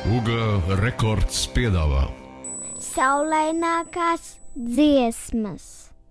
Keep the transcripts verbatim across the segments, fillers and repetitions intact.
Uga Rekords piedāvā saulainākās dziesmas.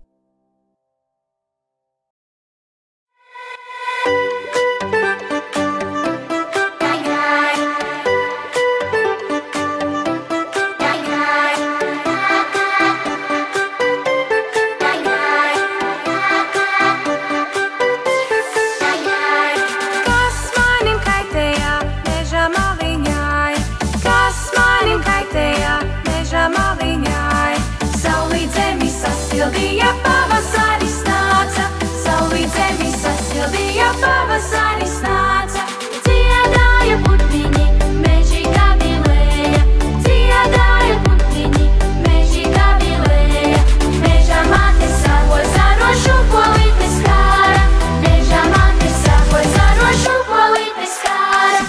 Sasildīja pavasaris nāca, saulīt zemi sasildīja pavasaris nāca. Dziedāja putniņi, meži gavilēja, dziedāja putniņi, meži gavilēja. Meža mate sākoja zarošu polīti skāra, meža mate sākoja zarošu polīti skāra.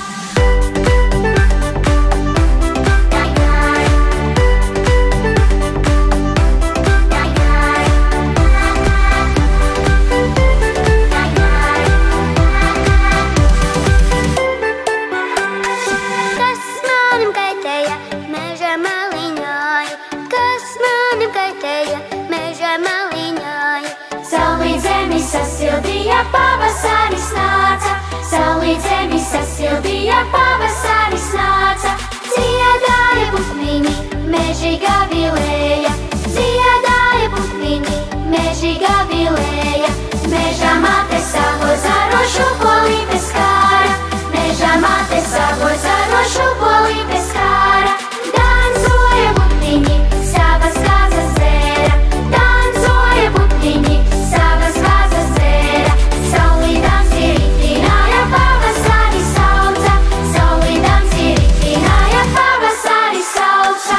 Sasildīja pavasaris nāca, saulīt zemi sasildīja pavasaris nāca. Dziedāja putniņi, meži gavilēja, dziedāja putniņi, meži gavilēja. Meža mate sākoja zarošu polīti skāra, meža mate sākoja zarošu polīti skāra. Dancoja putniņi, savas gazas dzēra, dancoja putniņi, savas gazas dzēra. Saulīdams iriktināja pavasari sauca, saulīdams iriktināja pavasari sauca.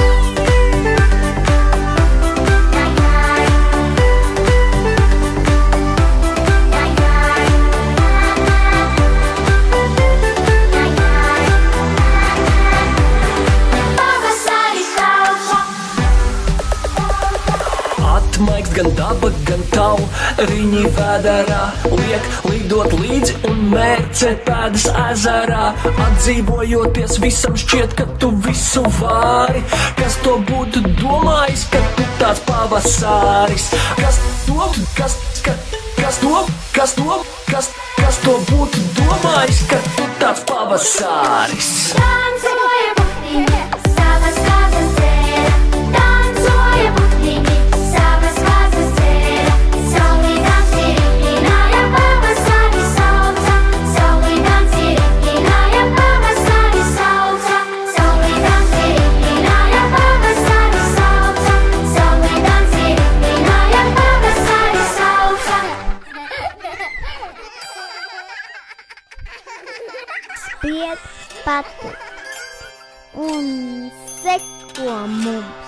Atmaigs gan daba, gan tau, riņi vēderā, liek lidot līdzi un mērcēt pēdas ezerā. Atdzīvojoties visam šķiet, ka tu visu vari. Kas to būtu domājis, ka tu tāds pavasaris? Kas to, kas, kas, kas to, kas to, kas, kas to būtu domājis, ka tu tāds pavasaris? Dancoja putniņi, savas gazas dzēra, dancoja putniņi, savas gazas dzēra. Saulīdams iriktināja pavasari sauca, saulīdams iriktināja pavasari sauca, saulīdams iriktināja pavasari sauca, saulīdams iriktināja pavasari sauca. Spied pati un seko mums.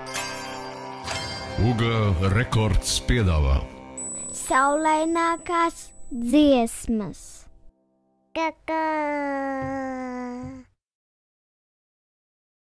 Uga Rekords piedāvā Saulainākās dziesmas. Kakā.